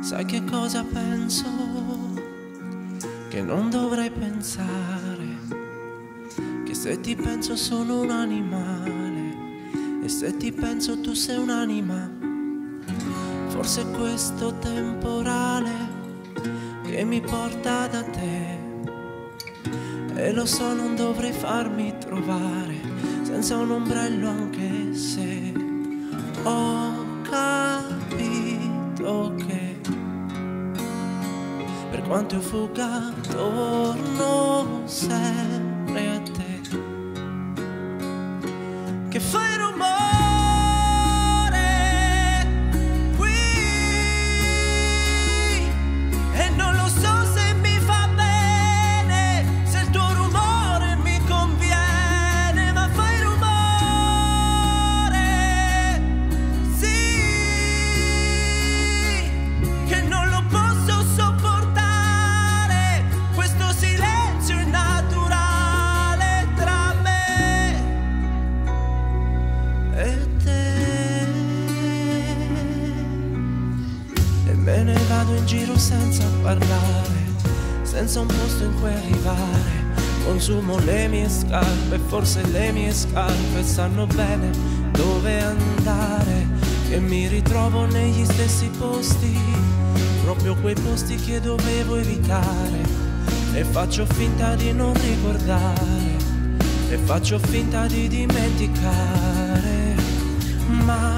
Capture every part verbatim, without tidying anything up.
Sai che cosa penso? Che non dovrei pensare, che se ti penso sono un animale, e se ti penso tu sei un'anima. Forse è questo temporale che mi porta da te, e lo so non dovrei farmi trovare senza un ombrello, anche se ho capito che per quanto io fugga torno sempre a te, che fai rumore qui e non lo so se mi fa bene, se il tuo rumore mi conviene, ma fai rumore, sì, che non lo posso sopportare, questo silenzio innaturale tra me e te. E me ne vado in giro senza parlare, senza un posto in cui arrivare. Consumo le mie scarpe, forse le mie scarpe sanno bene dove andare, che mi ritrovo negli stessi posti, proprio quei posti che dovevo evitare, e faccio finta di non ricordare, e faccio finta di dimenticare, ma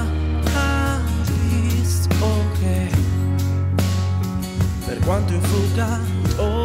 capisco che per quanto io fugga